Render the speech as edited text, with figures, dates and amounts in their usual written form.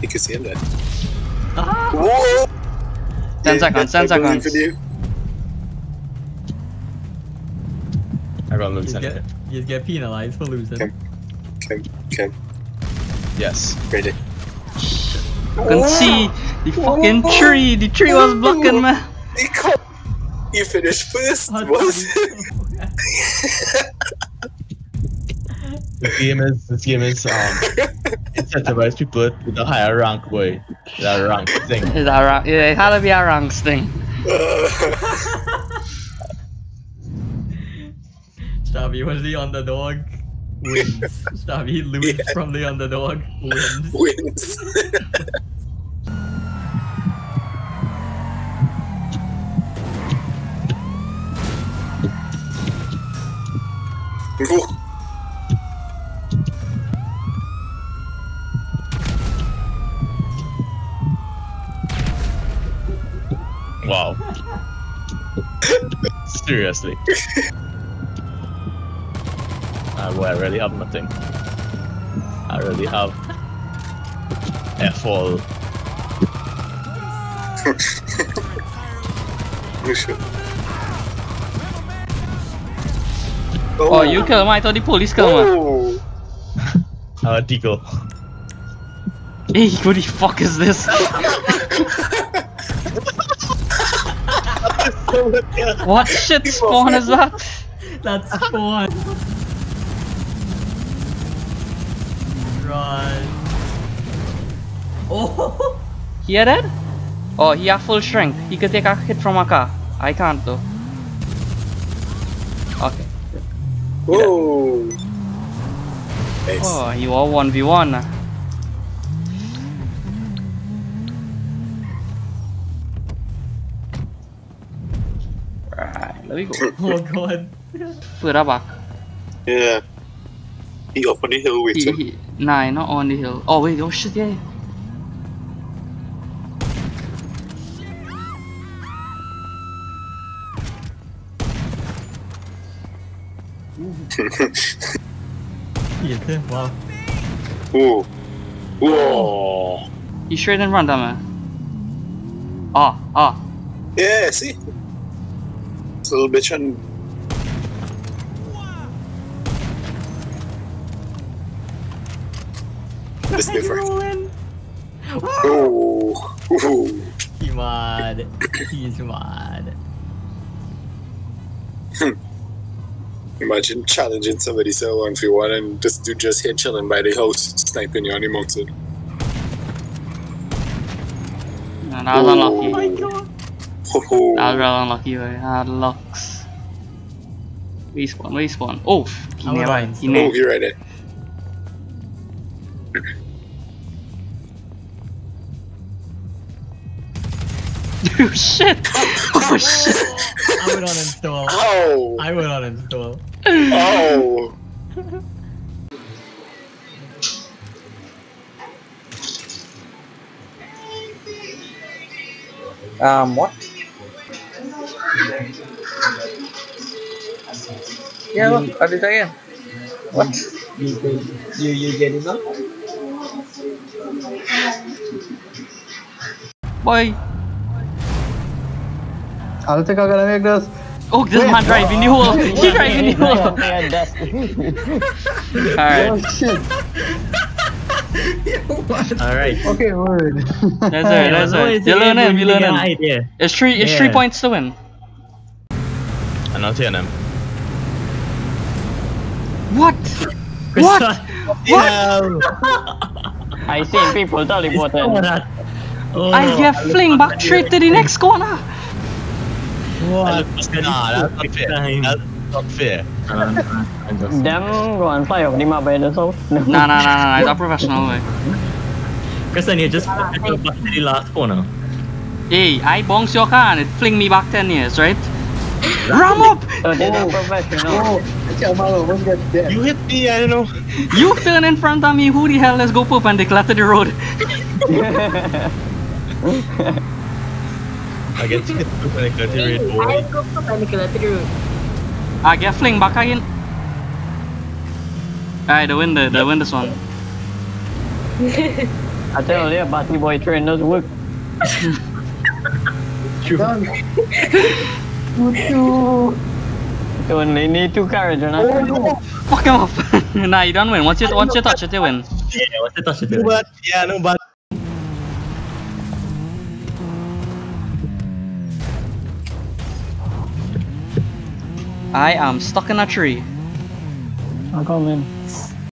You can see him then. Ah. Whoa! 10 seconds, 10 seconds. I got loose in it. You get penalized for losing. Kim. Yes. Ready. You can see the fucking tree. The tree was blocking, man. You finished first. This game is incentivized people with a higher rank, boy. That rank thing. Yeah, it had to be a ranks thing. Stabby was the underdog. Wins. Stabby loses from the underdog. Wins. Wow. Seriously. Boy, I really have nothing. I really have F-all. Oh, you kill him? I thought the police killed him. Deagle. Hey, what the fuck is this? What shit spawn is that? That's spawn. Run. Oh. He dead? Oh, he has full strength. He could take a hit from a car. I can't though. Okay. Whoa. Nice. Oh, you are 1v1. Right, let me go. Oh god. Put her back. Yeah. He up on the hill waiting. Nah, not on the hill. Oh wait, oh shit, yeah. Wow. Whoa. Whoa. He's straight in front of me. Ah. Yeah, see? This little bitch on. This different. Oh. He's mad. He's mad. Imagine challenging somebody so 1v1 and this dude just here chilling by the house, sniping you on the mountain. Nah, that was unlucky. Oh my god. That was real unlucky, boy. Hard lucks. Respawn. Oh, he nearby. Oh, you're right there. Oh shit! Oh shit! I would uninstall. Oh! I would uninstall. Oh! What? Yeah, look, I'll do it again. What? You get it now? Boy! I'll take a gonna make this. Oh, this man driving the hole! He driving the hole! Alright. Oh shit. Alright. Okay, word. That's it. You learn him, Idea. It's 3 points to win. I'm not hearing him. What? What? I see people teleported. I get fling back straight to the next corner. What? Nah, that's not fair. That's not fair. Them go and fly off the map by themselves. Nah, it's a professional way. Kristen, you just back to the last corner. Hey, I bounce your car and it fling me back 10 years, right? Ram up! You hit me, I don't know. You turn in front of me, who the hell? Let's go perpendicular to the road. I get to hit perpendicular to the road, boy. I go perpendicular to the road. I get fling back again. Alright, the win this one. I tell you, party boy train doesn't work. You only need 2 carriage, and Fuck him off. Nah, you don't win. Once you touch it, you win. Yeah, what's the touch it? No, but yeah, no, but I am stuck in a tree. I'm coming.